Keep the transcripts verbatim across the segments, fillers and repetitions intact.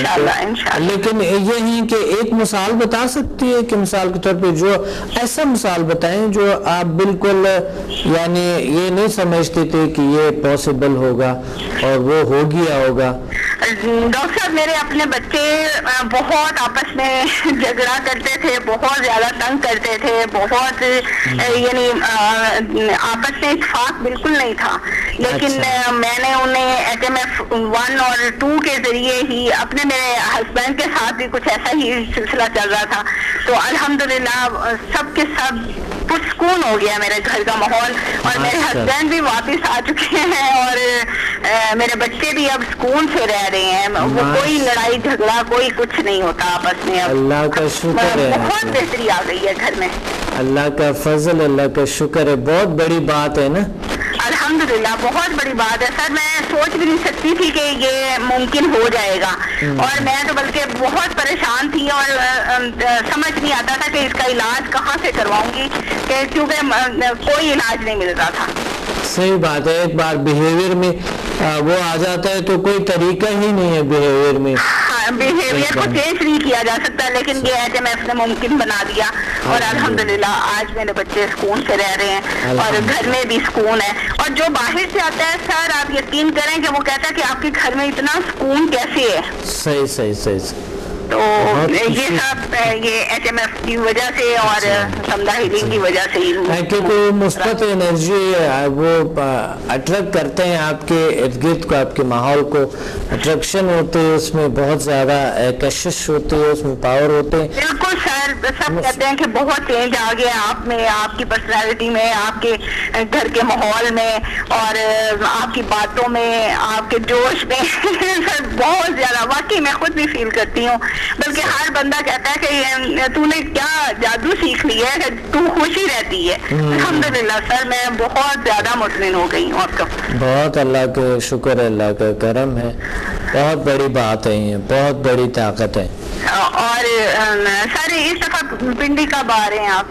انشاءاللہ انشاءاللہ. لیکن یہ ہے کہ ایک مثال بتا سکتی ہے کہ مثال کے طور پہ جو ایسا مثال بتائیں جو آپ بالکل یعنی یہ نہیں سمجھتے تھے کہ یہ پاسبل ہوگا اور وہ ہو گیا ہوگا. ڈاکٹر صاحب میرے اپنے بچے بہت آپس میں جھگڑا کرتے تھے, بہت زیادہ تنگ کرتے تھے, بہت یعنی آپس میں اتفاق بالکل نہیں تھا, لیکن میں نے انہیں ایچ ایم ایف ون اور ٹو کے ذریعے ہی اپنے میرے ہسبینڈ کے ساتھ بھی کچھ ایسا ہی سلسلہ چل رہا تھا, تو الحمدللہ سب کے سب پرسکون ہو گیا میرے گھر کا ماحول, اور میرے ہسبینڈ بھی واپس آ چکے ہیں اور میرے بچے بھی اب سکون سے رہ رہے ہیں, وہ کوئی لڑائی جھگڑا کوئی کچھ نہیں ہوتا آپس میں. اللہ کا شکر ہے, بہت بہتری آ گئی ہے گھر میں. اللہ کا فضل, اللہ کا شکر ہے, بہت بڑی بات ہے نا. الحمدللہ بہت بڑی بات ہے سر, میں سوچ بھی نہیں سکتی تھی کہ یہ ممکن ہو جائے گا, اور میں تو بلکہ بہت پریشان تھی اور سمجھ نہیں آتا تھا کہ اس کا علاج کہاں سے کرواؤں گی, کہ کیونکہ کوئی علاج نہیں مل رہا تھا. صحیح بات ہے, ایک بار بیہیویئر میں وہ آ جاتا ہے تو کوئی طریقہ ہی نہیں ہے بیہیویئر میں. بیہیویئر کو چینج نہیں کیا جا سکتا, لیکن یہ ایچ ایم ایف نے ممکن بنا دیا, اور الحمدللہ آج میرے بچے سکون سے رہ رہے ہیں اور گھر میں بھی سکون ہے. اور جو باہر سے آتا ہے سر, آپ یقین کریں کہ وہ کہتا ہے کہ آپ کے گھر میں اتنا سکون کیسے ہے. صحیح صحیح صحیح. تو یہ سب یہ ایچ ایم ایف کی وجہ سے اور سمدہ ہیلنگ کی وجہ سے ہی, کیونکہ مثبت انرجی وہ اٹریکٹ کرتے ہیں آپ کے ارد گرد کو, آپ کے ماحول کو اٹریکشن ہوتی ہے, اس میں بہت زیادہ کشش ہوتی ہے, اس میں پاور ہوتے ہیں. بالکل سر, سب کہتے ہیں کہ بہت چینج آ گیا آپ میں, آپ کی پرسنالٹی میں, آپ کے گھر کے ماحول میں, اور آپ کی باتوں میں, آپ کے جوش میں سر بہت زیادہ. واقعی میں خود بھی فیل کرتی ہوں, بلکہ ہر بندہ کہتا ہے کہ تو نے کیا جادو سیکھ لی ہے کہ تو خوشی رہتی ہے. الحمدللہ سر میں بہت زیادہ مطمئن ہو گئی ہوں آپ کو. بہت اللہ کا شکر ہے, اللہ کا کرم ہے, بہت بڑی بات ہے, یہ بہت بڑی طاقت ہے. اور سر اس دفعہ پنڈی کب آ رہے ہیں آپ؟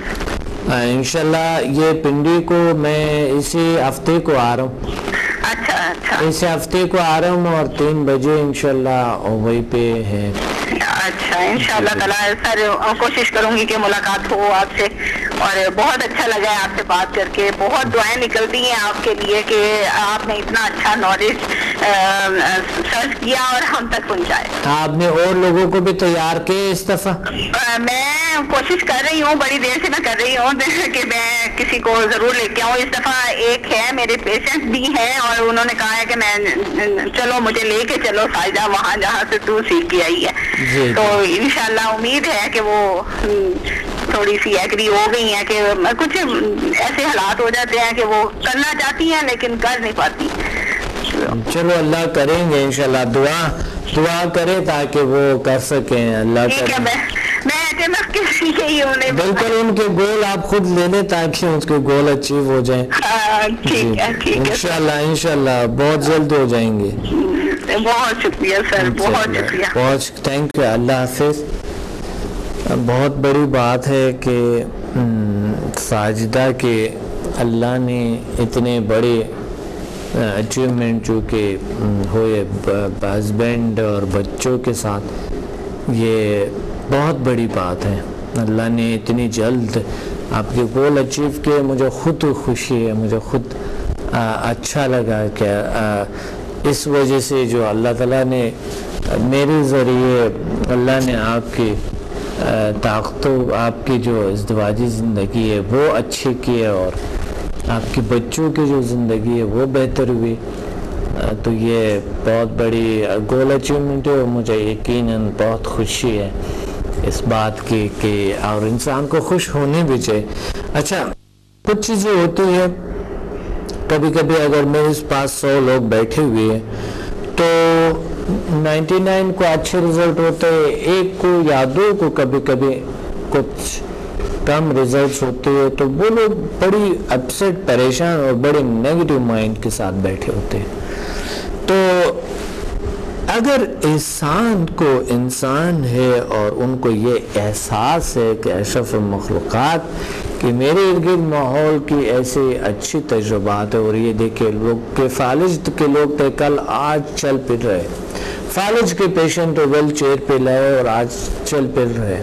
انشاءاللہ یہ پنڈی کو میں اسی ہفتے کو آ رہا ہوں. اچھا اچھا, اس ہفتے کو آ رہا ہوں اور تین بجے انشاءاللہ وہی پہ ہے. اچھا انشاءاللہ تعالی سر کوشش کروں گی کہ ملاقات ہو آپ سے, اور بہت اچھا لگا ہے آپ سے بات کر کے. بہت دعائیں نکلتی ہیں آپ کے لیے کہ آپ نے اتنا اچھا نالج سرچ کیا اور ہم تک پہنچائے. آپ نے اور لوگوں کو بھی تیار کیے اس دفعہ؟ میں کوشش کر رہی ہوں, بڑی دیر سے میں کر رہی ہوں کہ میں کسی کو ضرور لے کے آؤں. اس دفعہ ایک ہے میرے پیشنٹ بھی ہیں, اور انہوں نے کہا ہے کہ میں چلو مجھے لے کے چلو سائدہ وہاں جہاں سے تو سیکھ کے آئی ہے. تو انشاءاللہ امید ہے کہ وہ تھوڑی سی ایگری ہو گئی ہیں, کہ کچھ ایسے حالات ہو جاتے ہیں کہ وہ کرنا چاہتی ہیں لیکن کر نہیں پاتی. چلو اللہ کریں گے انشاءاللہ, دعا دعا کرے تاکہ وہ کر سکیں. اللہ ٹھیک ہے, میں بالکل ان کے گول آپ خود لے لیں تاکہ ان کے گول اچیو ہو جائیں. انشاءاللہ انشاءاللہ بہت جلد ہو جائیں گے. بہت شکریہ سر, بہت شکریہ, بہت تھینک یو. اللہ حافظ. بہت بڑی بات ہے کہ ساجدہ کے اللہ نے اتنے بڑے اچیومنٹ جو کہ ہوئے ہسبینڈ اور بچوں کے ساتھ, یہ بہت بڑی بات ہے. اللہ نے اتنی جلد آپ کے گول اچیو کیے. مجھے خود خوشی ہے, مجھے خود اچھا لگا کہ اس وجہ سے جو اللہ تعالیٰ نے میرے ذریعے اللہ نے آپ کی طاقتوں, آپ کی جو ازدواجی زندگی ہے وہ اچھی کی ہے, اور آپ کے بچوں کی جو زندگی ہے وہ بہتر ہوئی. تو یہ بہت بڑی گول اچیومنٹ ہے, اور مجھے یقیناً بہت خوشی ہے اس بات کی کہ اور انسان کو خوش ہونے بھی چاہیے. اچھا کچھ چیزیں ہوتی ہیں, کبھی کبھی اگر میرے پاس سو لوگ بیٹھے ہوئے ہیں تو نائنٹی نائن کو اچھے رزلٹ ہوتے ہیں, ایک کو یا دو کو کبھی کبھی کچھ کم رزلٹس ہوتے ہیں, تو وہ لوگ بڑی اپسیٹ, پریشان اور بڑے نیگیٹو مائنڈ کے ساتھ بیٹھے ہوتے ہیں. تو اگر انسان کو انسان ہے اور ان کو یہ احساس ہے کہ اشرف المخلوقات کہ میرے ارد گرد ماحول کی ایسے اچھی تجربات ہے, اور یہ دیکھیں لوگ کے فالج کے لوگ تھے کل آج چل پھر رہے, فالج کے پیشنٹ ویل چیئر پہ لائے اور آج چل پھر رہے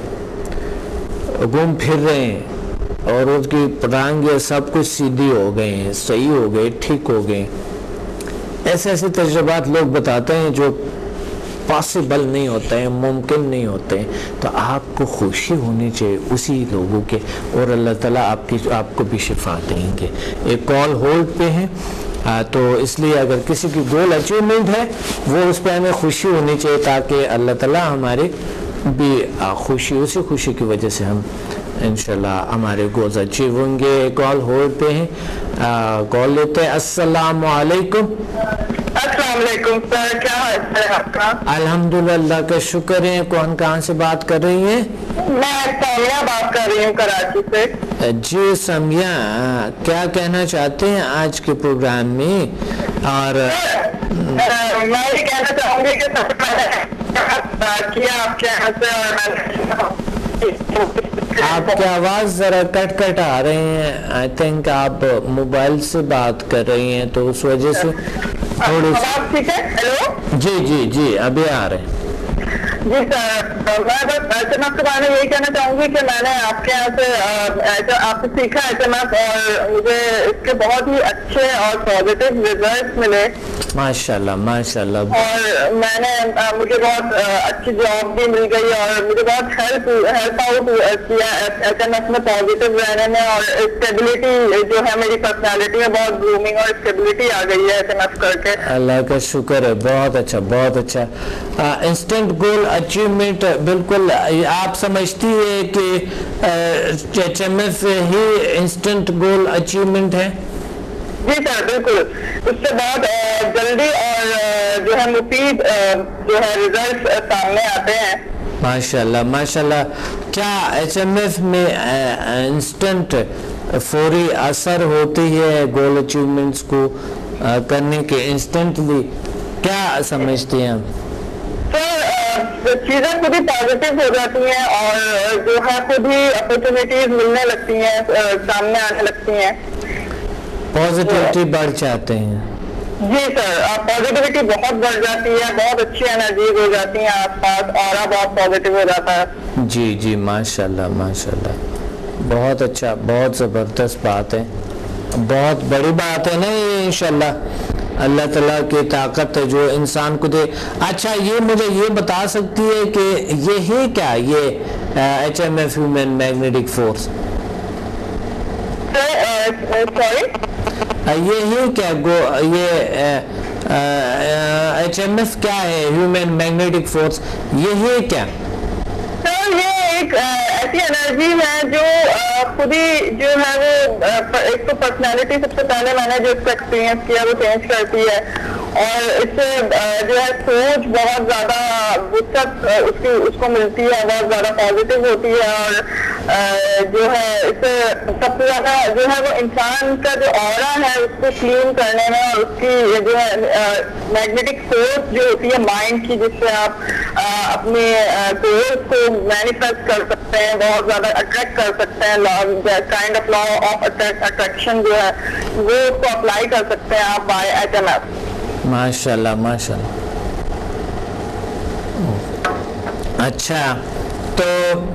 گھوم پھر رہے ہیں اور اس کی ٹانگیں سب کچھ سیدھی ہو گئے ہیں, صحیح ہو گئے, ٹھیک ہو گئے. ایسے ایسے تجربات لوگ بتاتے ہیں جو پاسبل نہیں ہوتے ہیں, ممکن نہیں ہوتے ہیں. تو آپ کو خوشی ہونی چاہیے اسی لوگوں کے, اور اللہ تعالیٰ آپ کی آپ کو بھی شفا دیں گے. ایک کال ہولڈ پہ ہے تو اس لیے اگر کسی کی گول اچیومنٹ ہے وہ اس پہ ہمیں خوشی ہونی چاہیے تاکہ اللہ تعالیٰ ہماری بھی خوشی, اسی خوشی کی وجہ سے ہم انشاءاللہ ہمارے گولز اچیو ہوں گے. کال ہولڈ پہ ہیں, کال لیتے ہیں. السلام علیکم. السلام علیکم سر, کیا حال ہے آپ کا؟ الحمدللہ کا شکر ہے. کون کہاں سے بات کر رہی ہیں؟ میں سامیہ بات کر رہی ہوں کراچی سے. جی سامیہ, کیا کہنا چاہتے ہیں آج کے پروگرام میں؟ اور میں یہ کہنا چاہوں گی کہ سب سے پہلے کیا آپ کے یہاں سے, اور آپ کی آواز ذرا کٹ کٹ آ رہے ہیں. آئی تھنک آپ موبائل سے بات کر رہی ہیں تو اس وجہ سے تھوڑی ٹھیک ہے. ہیلو, جی جی جی ابھی آ رہے ہیں. جی سر, میں بس ایس ایم ایف کے بارے میں یہی کہنا چاہوں گی کہ میں نے آپ کے یہاں سے آپ سے سیکھا ایس ایم ایف, اور مجھے اس کے بہت ہی اچھے اور پازیٹیو ریزلٹس ملے ماشاء اللہ ماشاء اللہ. اور میں نے مجھے بہت اچھی جاب بھی مل گئی اور مجھے بہت ہیلپ ہیلپ آؤٹ کیا ایس ایم ایف میں پازیٹیو رہنے میں, اور اسٹیبلٹی جو ہے میری پرسنالٹی میں بہت گرومنگ اور اسٹیبلٹی آ گئی ہے ایس ایم ایف کر کے. اللہ کا شکر ہے, بہت اچھا بہت اچھا. انسٹنٹ گول اچیومنٹ, بالکل آپ سمجھتی ہے کہ ایچ ایم ایف ہی انسٹنٹ گول اچیومنٹ ہے؟ جی سر بالکل, اس سے بہت جلدی اور جو ہے مفید جو ہے ریزلٹ سامنے آتے ہیں. ماشاء اللہ ماشاء اللہ. کیا ایچ ایم ایف میں انسٹنٹ فوری اثر ہوتی ہے گول اچیومنٹس کو کرنے کے انسٹنٹلی, کیا سمجھتی ہیں آپ؟ سر چیزیں خود ہی پازیٹیو ہو جاتی ہیں اور جو ہے خود ہی اپرچونیٹیز ملنے لگتی ہیں, سامنے آنے لگتی ہیں, پازیٹیوٹی بڑھ جاتے ہیں. جی سر, پازیٹیوٹی بہت بڑھ جاتی ہے, بہت اچھی انرجیز ہو جاتی ہیں آس پاس, اورا بہت پازیٹیو ہو جاتا ہے. جی جی ماشاء اللہ ماشاء اللہ, بہت اچھا, بہت زبردست بات ہے, بہت بڑی بات ہے نا یہ. انشاءاللہ اللہ تعالیٰ کی طاقت ہے جو انسان کو دے. اچھا یہ مجھے یہ بتا سکتی ہے کہ یہ ہے کیا, یہ H M F human magnetic force, یہ ہے کیا گو, یہ ایچ ایم ایف کیا ہے, ہیومن میگنیٹک فورس, یہ ہے کیا؟ سر یہ ایک ایسی انرجی ہے جو خود ہی جو ہے وہ ایک تو پرسنالٹی سب سے پہلے میں نے جو اس کو ایکسپیرینس کیا وہ چینج کرتی ہے, اور اس سے جو ہے سوچ بہت زیادہ وسعت اس کی اس کو ملتی ہے, بہت زیادہ پازیٹیو ہوتی ہے, اور جو ہے اس سے سب سے زیادہ جو ہے وہ انسان کا جو آرا ہے اس کو کلین کرنے میں, اور اس کی جو ہے میگنیٹک فورس جو ہوتی ہے مائنڈ کی, جس سے آپ اپنے گولز کو مینیفیسٹ کر سکتے ہیں, بہت زیادہ اٹریکٹ کر سکتے ہیں, kind of law of attraction جو ہے وہ اس کو اپلائی کر سکتے ہیں آپ بائی ایچ ایم ایف. ماشاء اللہ ماشاء اللہ. اچھا تو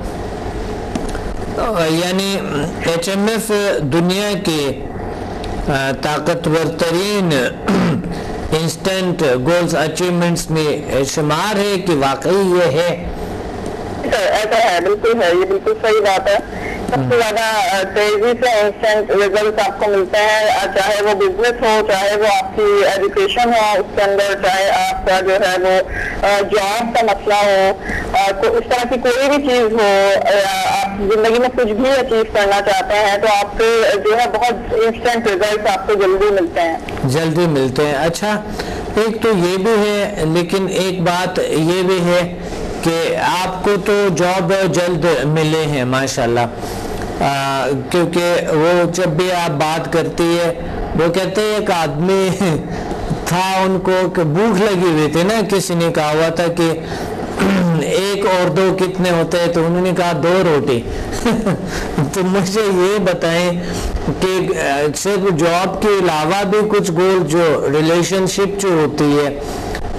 یعنی ایچ ایم ایف دنیا کے طاقتور ترین انسٹنٹ گولز اچیومنٹس میں شمار ہے کہ واقعی یہ ہے؟ ایسا ہے, بالکل ہے, یہ بالکل صحیح بات ہے. سب سے زیادہ تیزی سے انسٹنٹ ریزلٹ آپ کو ملتے ہیں, چاہے وہ بزنس ہو, چاہے وہ آپ کی ایجوکیشن ہو اس کے اندر, چاہے آپ کا جو ہے وہ جاب کا مسئلہ ہو, اس طرح کی کوئی بھی چیز ہو, آپ زندگی میں کچھ بھی اچیو کرنا چاہتے ہیں تو آپ کے جو ہے بہت انسٹنٹ ریزلٹ آپ کو جلدی ملتے ہیں, جلدی ملتے ہیں. اچھا ایک تو یہ بھی ہے, لیکن ایک بات یہ بھی ہے کہ آپ کو تو جاب جلد ملے ہیں ماشاءاللہ, کیونکہ وہ جب بھی آپ بات کرتی ہے وہ کہتے ہیں ایک آدمی تھا ان کو کہ بھوک لگی ہوئی تھی نا, کسی نے کہا ہوا تھا کہ ایک اور دو کتنے ہوتے ہیں, تو انہوں نے کہا دو روٹی. تو مجھے یہ بتائیں کہ صرف جاب کے علاوہ بھی کچھ گول جو ریلیشن شپ جو ہوتی ہے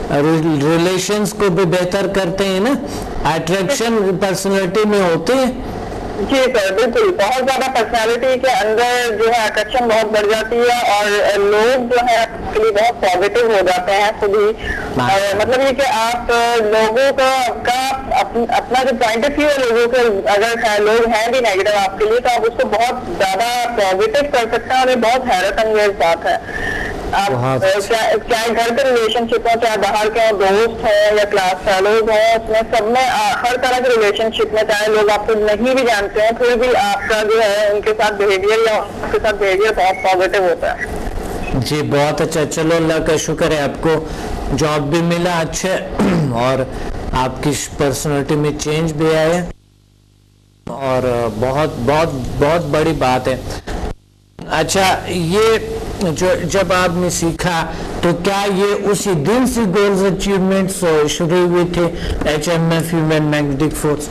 ریلیشنز کو بھی بہتر کرتے ہیں نا, اٹریکشن پرسنالٹی میں ہوتے ہیں. جی سر بالکل, بہت زیادہ پرسنالٹی کے اندر جو ہے اٹریکشن بہت بڑھ جاتی ہے, اور لوگ جو ہے آپ کے لیے بہت پازیٹیو ہو جاتے ہیں خود ہی. مطلب یہ کہ آپ لوگوں کا کا اپنا جو پوائنٹ آف ویو ہے لوگوں کے, اگر لوگ ہیں بھی نیگیٹو آپ کے لیے تو آپ اس کو بہت زیادہ پازیٹیو کر سکتے ہیں, اور یہ بہت حیرت انگیز بات ہے. آپ چاہے گھر کے ریلیشن شپ ہوں, چاہے باہر کے دوست ہوں یا کلاس فیلوز ہوں, اس میں سب میں ہر طرح کے ریلیشن شپ میں چاہے لوگ آپ کو نہیں بھی جانتے ہیں پھر بھی آپ کا جو ہے ان کے ساتھ بہیویئر یا ان کے ساتھ بہیویئر بہت پازیٹیو ہوتا ہے. جی بہت اچھا, چلو اللہ کا شکر ہے آپ کو جاب بھی ملا اچھا, اور آپ کی پرسنالٹی میں چینج بھی آیا, اور بہت بہت بہت بڑی بات ہے. اچھا, یہ جو جب آپ نے سیکھا تو کیا یہ اسی دن سے گولز اچیومنٹس شروع ہوئے تھے H M F human magnetic force?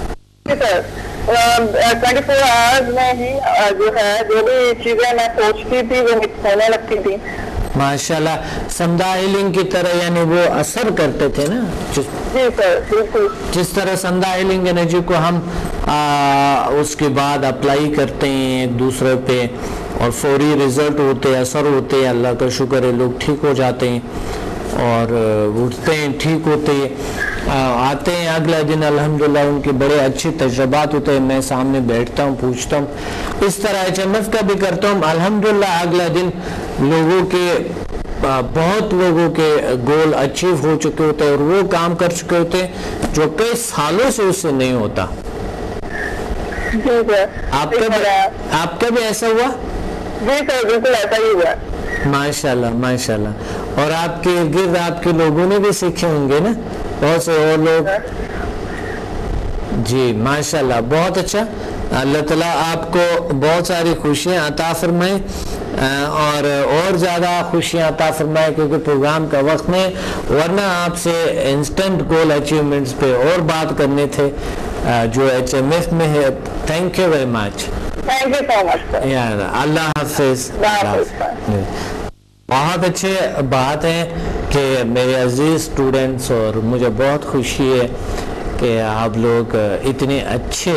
Twenty four hours میں ہی جو ہے جو بھی چیزیں میں سوچتی تھی وہ ہونے لگتی تھی. ماشاءاللہ, سمدھا ہیلنگ کی طرح, یعنی وہ اثر کرتے تھے نا. جی سر بالکل. جس طرح سمدھا ہیلنگ انرجی کو ہم آ, اس کے بعد اپلائی کرتے ہیں ایک دوسرے پہ اور فوری رزلٹ ہوتے, اثر ہوتے, اللہ کا شکر ہے لوگ ٹھیک ہو جاتے ہیں اور اٹھتے ہیں, ٹھیک ہوتے ہیں, آتے ہیں اگلا دن الحمدللہ ان کے بڑے اچھے تجربات ہوتے ہیں. میں سامنے بیٹھتا ہوں, پوچھتا ہوں, اس طرح ایچ ایم ایف کا بھی کرتا ہوں, الحمدللہ اگلا دن لوگوں کے بہت لوگوں کے گول اچیو ہو چکے ہوتے ہیں اور وہ کام کر چکے ہوتے ہیں جو کئی سالوں سے اس سے نہیں ہوتا. آپ کا بھی آپ کا بھی ایسا ہوا؟ جی سر بالکل ایسا ہی ہوا. ماشاءاللہ ماشاءاللہ. اور آپ کے گرد آپ کے لوگوں نے بھی سیکھے ہوں گے نا بہت سے اور لوگ. جی ماشاءاللہ, بہت اچھا. اللہ تعالیٰ آپ کو بہت ساری خوشیاں عطا فرمائے اور اور زیادہ خوشیاں عطا فرمائے, کیونکہ پروگرام کا وقت نہیں, ورنہ آپ سے انسٹنٹ گول اچیومنٹس پہ اور بات کرنے تھے جو ایچ ایم ایف میں ہے. Thank you very much. Thank you so much. اللہ حافظ. بہت اچھے بات ہے کہ میرے عزیز اسٹوڈنٹس, اور مجھے بہت خوشی ہے کہ آپ لوگ اتنے اچھے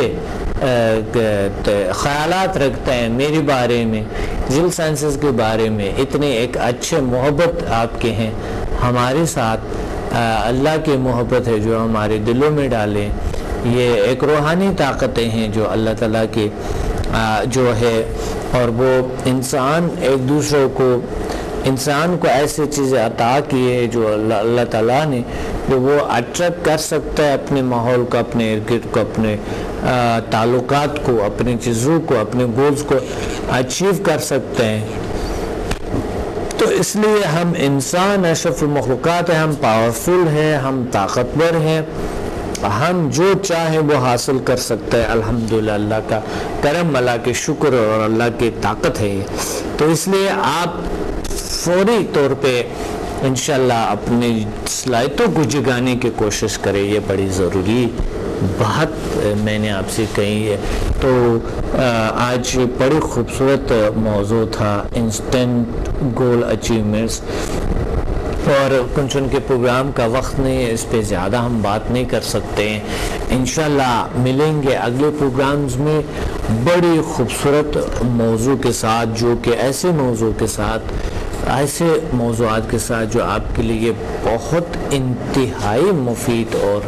خیالات رکھتے ہیں میرے بارے میں, جل سائنسز کے بارے میں, اتنے ایک اچھے محبت آپ کے ہیں ہمارے ساتھ. اللہ کی محبت ہے جو ہمارے دلوں میں ڈالے. یہ ایک روحانی طاقتیں ہیں جو اللہ تعالیٰ کی جو ہے, اور وہ انسان ایک دوسرے کو انسان کو ایسی چیزیں عطا کی ہے جو اللہ اللہ تعالیٰ نے, جو وہ اٹریکٹ کر سکتا ہے اپنے ماحول کو, اپنے ارد گرد کو, اپنے تعلقات کو, اپنی چیزوں کو, اپنے گولز کو اچیو کر سکتے ہیں. تو اس لیے ہم انسان اشرف المخلوقات ہیں, ہم پاورفل ہیں, ہم طاقتور ہیں, ہم جو چاہیں وہ حاصل کر سکتے ہیں. الحمدللہ اللہ کا کرم, اللہ کے شکر اور اللہ کی طاقت ہے. تو اس لیے آپ فوری طور پہ انشاءاللہ اپنی صلاحیتوں کو جگانے کی کوشش کریں. یہ بڑی ضروری بات میں نے آپ سے کہی ہے. تو آج بڑی خوبصورت موضوع تھا انسٹنٹ گول اچیومنٹس, اور چون کے پروگرام کا وقت نہیں ہے, اس پہ زیادہ ہم بات نہیں کر سکتے ہیں. انشاءاللہ ملیں گے اگلے پروگرامز میں بڑی خوبصورت موضوع کے ساتھ, جو کہ ایسے موضوع کے ساتھ ایسے موضوعات کے ساتھ جو آپ کے لیے بہت انتہائی مفید اور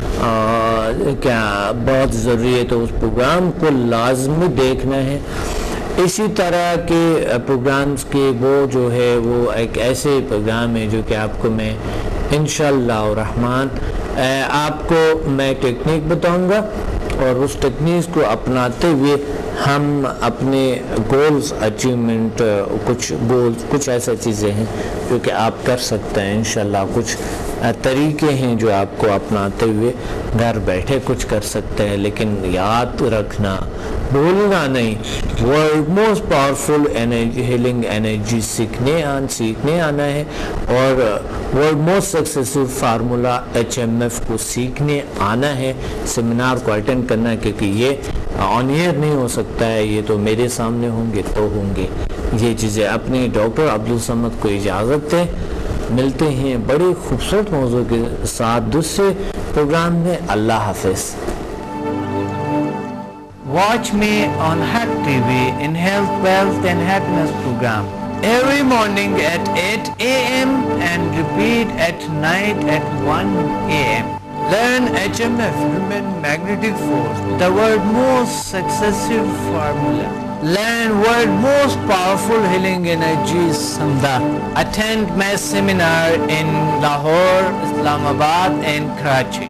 کیا بہت ضروری ہے. تو اس پروگرام کو لازمی دیکھنا ہے. اسی طرح کے پروگرامز کے وہ جو ہے وہ ایک ایسے پروگرام ہے جو کہ آپ کو میں انشاءاللہ الرحمن آپ کو میں ٹیکنیک بتاؤں گا, اور اس ٹیکنیک کو اپناتے ہوئے ہم اپنے گولز اچیومنٹ, کچھ گولز کچھ ایسا چیزیں ہیں جو کہ آپ کر سکتے ہیں انشاءاللہ. کچھ طریقے ہیں جو آپ کو اپناتے ہوئے گھر بیٹھے کچھ کر سکتے ہیں. لیکن یاد رکھنا, بھولنا نہیں, world most powerful energy healing energy سیکھنے آن سیکھنے آنا ہے, اور world most successful formula H M F کو سیکھنے آنا ہے. سیمینار کو اٹینڈ کرنا ہے, کیونکہ یہ آن ایئر نہیں ہو سکتا ہے, یہ تو میرے سامنے ہوں گے تو ہوں گے. یہ چیزیں اپنے ڈاکٹر عبدالصمد کو اجازت دیں. ملتے ہیں بڑی خوبصورت موضوع کے ساتھ دوسرے پروگرام میں. اللہ حافظ. Watch me on Haq T V in Health, Wealth and Happiness program every morning at eight a m and repeat at night at one a m Learn H M F, Human Magnetic Force, the world's most successful formula. Learn world's most powerful healing energies, Samda. Attend my seminar in Lahore, Islamabad and Karachi.